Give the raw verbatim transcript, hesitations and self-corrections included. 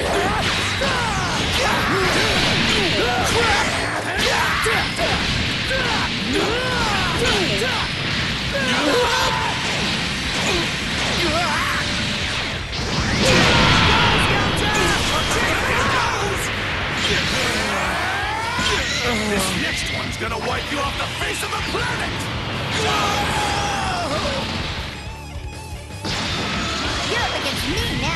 This next one's gonna wipe you off the face of the planet! You're up against me now!